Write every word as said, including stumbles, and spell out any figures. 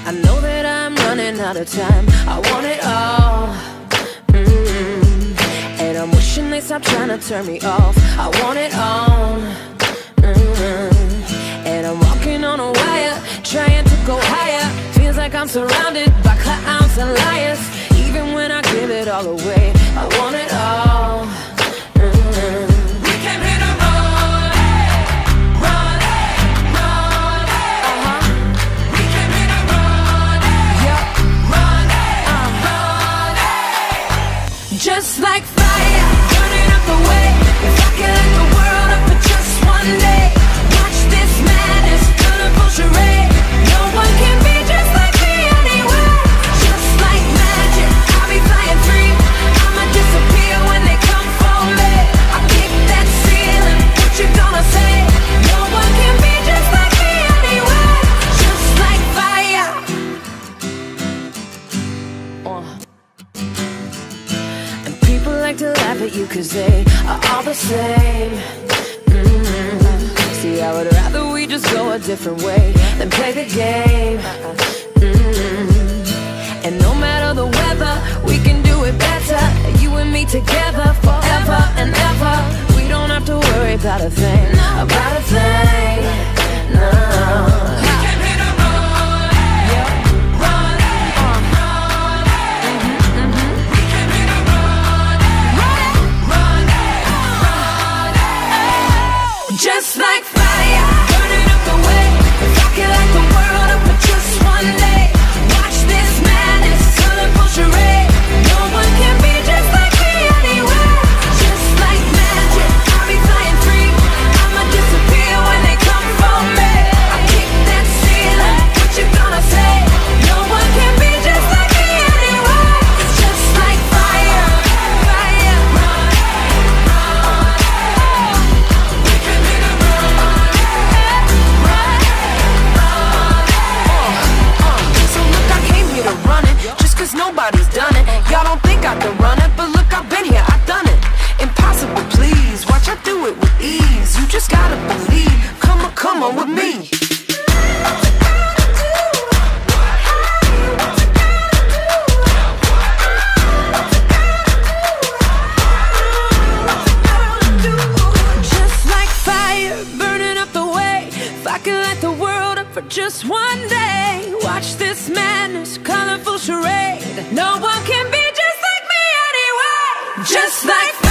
I know that I'm running out of time. I want it all. mm-hmm. And I'm wishing they stop trying to turn me off. I want it all. mm-hmm. And I'm walking on a wire, trying to go higher. Feels like I'm surrounded by clowns and liars. Even when I give it all away, I want it all. mm-hmm. Just like fire, burning up the way. If I could light the world up for just one day, watch this madness, colorful charade. No one can be just like me anyway. Just like magic, I'll be flying free. I'ma disappear when they come for me. I kick that ceiling, what you gonna say? No one can be just like me anyway. Just like fire. uh. Like to laugh at you cause they are all the same. mm-hmm. See, I would rather we just go a different way than play the game. mm-hmm. And no matter the weather, we can do it better. You and me together forever and ever. We don't have to worry about a thing, about a thing, no. Just like fire, burning up the way. If I could light the world up for just one day, watch this madness, colorful charade. No one can be just like me anyway. Just like magic, I'll be flying free. I'ma disappear when they come for me. I kick that ceiling, what you gonna say? No one can be just like me anyway. Just like fire, fire, run, run. Nobody's done it. Y'all don't think I can run it, but look, I've been here, I've done it. Impossible, please. Watch, I do it with ease. You just gotta believe. Come on, come on with me. Just like fire, burning up the way. If I could light the world up for just one day, watch this madness, colorful charade. No one can be just like me anyway. Just like